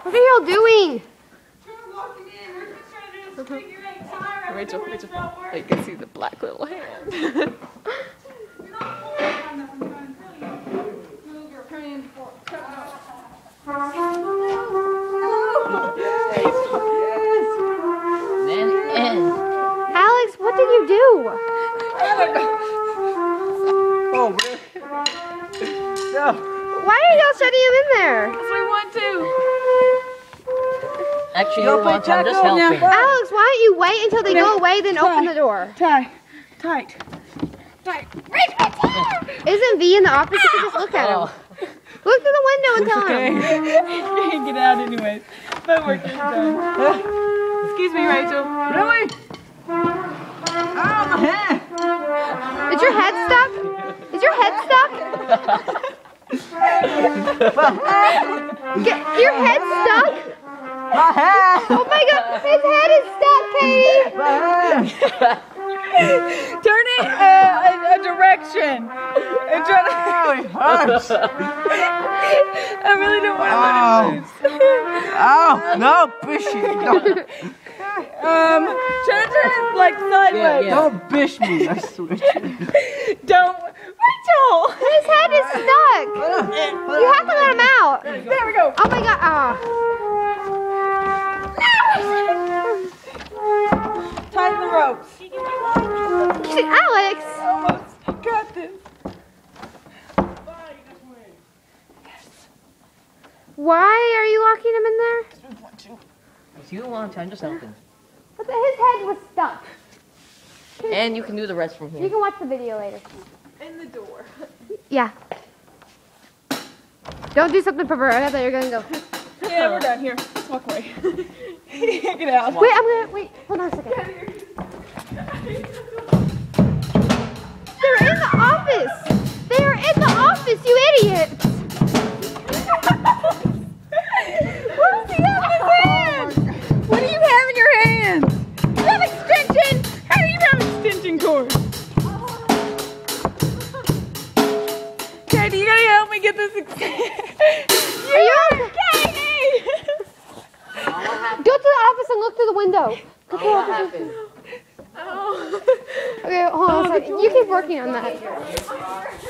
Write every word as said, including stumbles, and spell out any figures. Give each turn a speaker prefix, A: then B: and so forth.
A: What are y'all doing?
B: Rachel, Rachel, oh, you can see the black little hand.
A: Alex, what did you do?
C: Oh, really? No.
A: Why are y'all shutting him in there?
B: Because we want to.
D: Actually, you want to. I'm just helping.
A: Alex, why don't you wait until they go away, then open the door?
B: Tight. Tight. Tight.
A: Isn't V in the office? You can just look at him. Look through the window and tell him.
B: You can get out anyways. My work is done. Excuse me, Rachel.
C: Really? Oh, my hand!
A: Is your head stuck? Is your head stuck? Get, your head stuck?
C: My hand!
A: Oh my god, his head is stuck, Katie!
C: My hand!
B: Turn it uh, in a direction. And try to...
C: Oh, it hurts!
B: I really don't want to let it loose.
C: Oh, no, fishy! Don't,
B: Um, try to turn it like sideways.
D: Yeah, yeah.
C: don't bish me, I swear.
B: Don't. Rachel!
A: His head is stuck! You have to let him out!
B: There we go.
A: Oh my god, ah.
B: Tighten the ropes.
A: Alex!
B: Almost. Got this.
A: Why are you locking him in there?
D: If you want to, I'm just helping.
A: But the, his head was stuck.
D: And you can do the rest from
A: You
D: here.
A: can watch the video later.
B: In the door.
A: Yeah. Don't do something perverted. I thought you were gonna go.
B: Yeah, we're done. Here. Let's walk away. Get out.
A: Wait, I'm gonna wait. Hold on a second. They're in the office. They are in the office, you idiot.
B: What does he have in his hand? What do you have in your hand? You have extension. How do you have extension cords? Katie, you gotta help me get this extension.
A: Are you okay?
B: Katie!
A: Go to the office and look through the window. Go to the
D: What
A: office.
D: happened?
B: Oh.
A: Okay, hold on a second. You keep working on that.